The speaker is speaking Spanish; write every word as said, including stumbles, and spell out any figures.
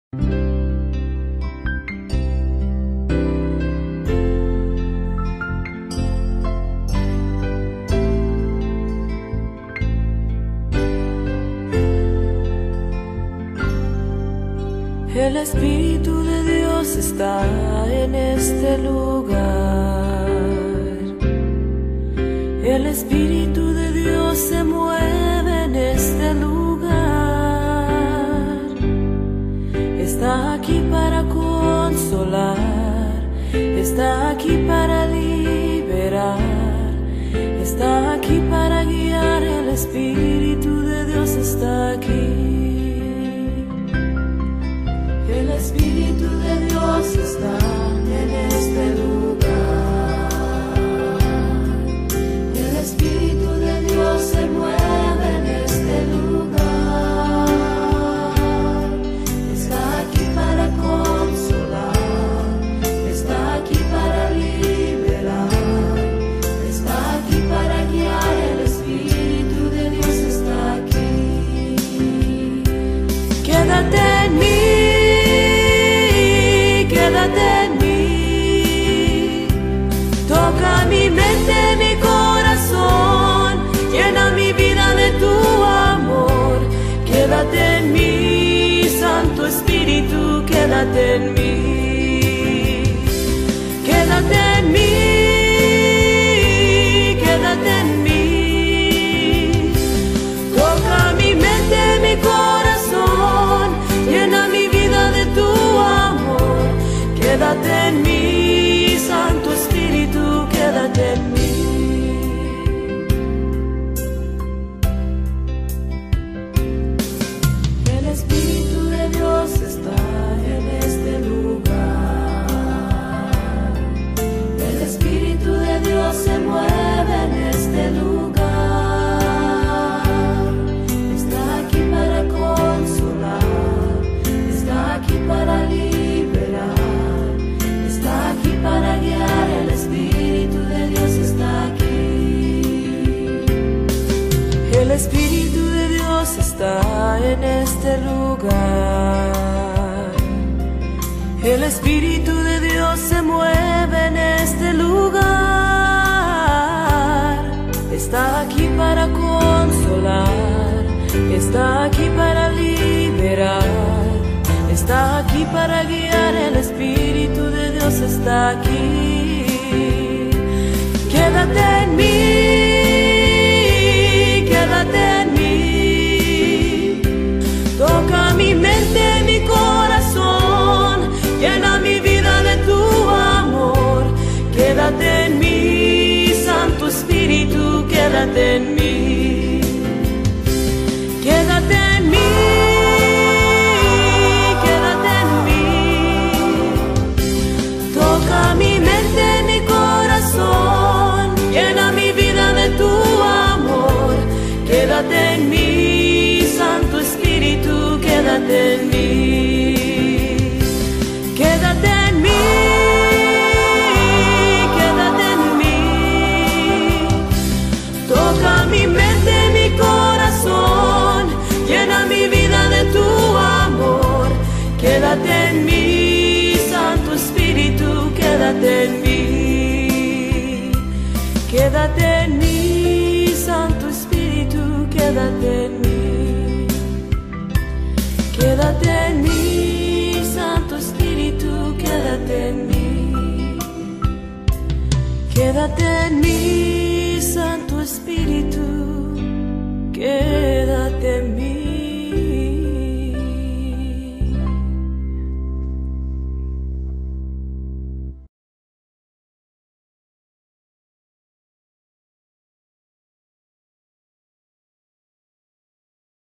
El Espíritu de Dios está en este lugar. El Espíritu de Dios se mueve en este lugar. Está aquí para consolar, está aquí para liberar, está aquí para guiar. El Espíritu de Dios está aquí. El Espíritu de Dios está en este lugar. El Espíritu de Dios se mueve en este lugar. Está aquí para consolar, está aquí para liberar, está aquí para guiar. El Espíritu de Dios está aquí. Quédate en mí. Quédate en mí, toca mi mente, mi corazón, llena mi vida de tu amor. Quédate en mí, Santo Espíritu, quédate en mí. Quédate en mí, quédate en mí, toca mi mente, mi corazón, llena mi vida de tu amor. Quédate en mí, Santo Espíritu, quédate en mí. El Espíritu de Dios está en este lugar. El Espíritu de Dios se mueve en este lugar. Está aquí para consolar, está aquí para liberar, aquí para guiar. El Espíritu de Dios está aquí. El Espíritu de Dios está en este lugar. El Espíritu de Dios se mueve en este lugar. Está aquí para consolar, está aquí para liberar, está aquí para guiar. El Espíritu de Dios está aquí. Quédate en mí, quédate en mí, toca mi mente, mi corazón, llena mi vida de tu amor. Quédate en mí, Santo Espíritu, quédate en mí. Quédate en mí. Toca mi mente, mi corazón, llena mi vida de tu amor. Quédate en mí, Santo Espíritu, quédate en mí. Quédate en mí, quédate en mí. Toca mi mente, mi corazón, llena mi vida de tu amor. Quédate en mí, Santo Espíritu, quédate en mí. Quédate en mí, Santo Espíritu, quédate en mí. Quédate en mí, Santo Espíritu, quédate en mí. Quédate en mí, Santo Espíritu, quédate en mí.